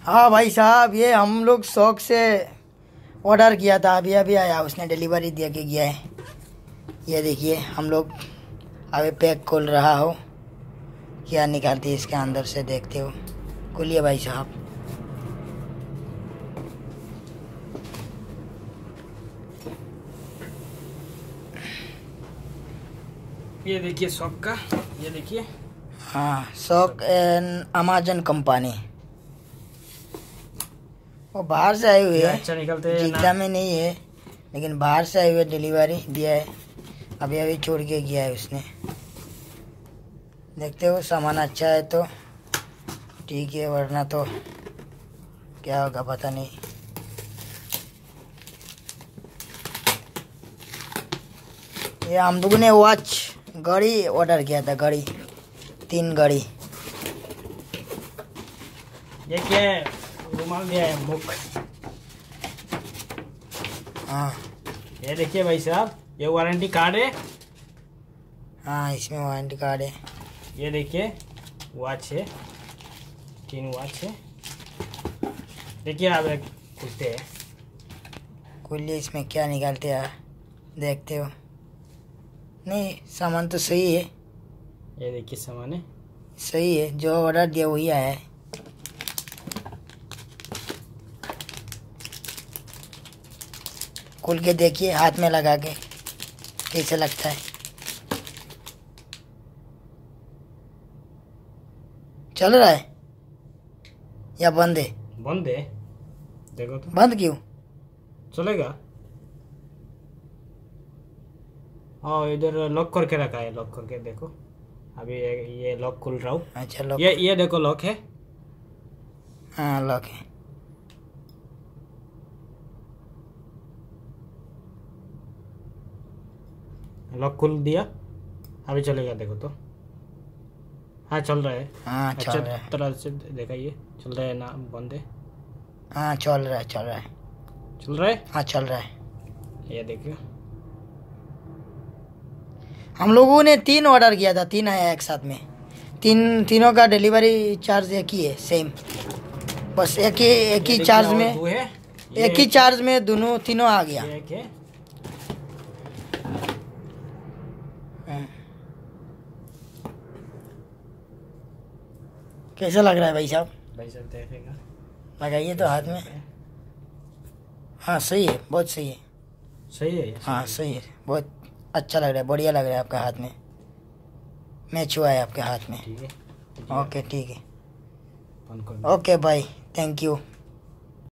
हाँ भाई साहब, ये हम लोग शौक से ऑर्डर किया था, अभी अभी आया, उसने डिलीवरी दे के गया है। ये देखिए, हम लोग अभी पैक खोल रहा हो, क्या निकालती है इसके अंदर से, देखते हो। खोलिए भाई साहब। ये देखिए शॉक का, ये देखिए। हाँ, शॉक एंड अमेजन कंपनी। वो बाहर से आए हुए हैं, अच्छा निकलते हैं जीता में नहीं है, लेकिन बाहर से आए हुए डिलीवरी दिया है, अभी अभी छोड़ के गया है उसने। देखते हो, सामान अच्छा है तो ठीक है, वरना तो क्या होगा पता नहीं। ये हम लोगों ने वॉच घड़ी ऑर्डर किया था, घड़ी 3 घड़ी। ये क्या है, रुमाल दिया है, मुख। हाँ, ये देखिए भाई साहब, ये वारंटी कार्ड है। हाँ, इसमें वारंटी कार्ड है। ये देखिए वॉच है, 3 वॉच है। देखिए आप खुलते हैं, खोलिए, इसमें क्या निकालते हैं देखते हो। नहीं, सामान तो सही है, ये देखिए सामान है, सही है, जो ऑर्डर दिया वही आया है। खोल के देखिए, हाथ में लगा के कैसे लगता है। चल रहा है या बंद है? बंद है, देखो तो। बंद क्यों? चलेगा। हाँ, इधर लॉक करके रखा है, लॉक करके देखो। अभी ये लॉक खुल रहा हूँ। अच्छा, लॉक। ये देखो लॉक है। हाँ, लॉक है। लॉक खुल दिया, अभी चलेगा, देखो तो। हाँ चल रहा है। हाँ, चल अच्छा रहा है। तरह से देखा, ये चल रहा है ना, बंद है। हाँ, चल रहा है, चल रहा है। चल रहा है, हाँ, चल रहा है। ये देखिए। हम लोगों ने 3 ऑर्डर किया था, 3 आया एक साथ में। तीनों का डिलीवरी चार्ज एक ही है, सेम। बस एक ही चार्ज में, एक ही चार्ज में तीनों आ गया। ये एक है। कैसा लग रहा है भाई साहब? भाई साहब देखेगा, लगाइए तो हाथ में। हाँ, सही है, बहुत सही है। सही है ये, हाँ, सही है, बहुत अच्छा लग रहा है, बढ़िया लग रहा है आपका हाथ में। मैच हुआ है आपके हाथ में। ठीक है। ओके, ठीक है। बंद कर दो। ओके भाई, थैंक यू।